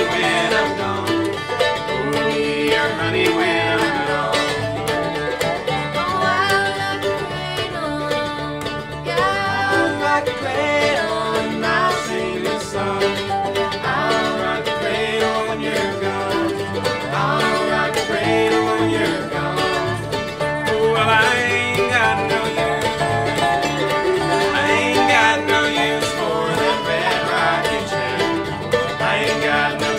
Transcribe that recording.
when I'm gone. Hold me your honey when I'm gone. Oh, I like the cradle, yeah. I'll rock the cradle and I'll sing this song. I'll rock the cradle when you're gone. I'll rock the cradle when you're gone. Oh, well, I ain't got no use. I ain't got no use for that red rocking chair. I ain't got no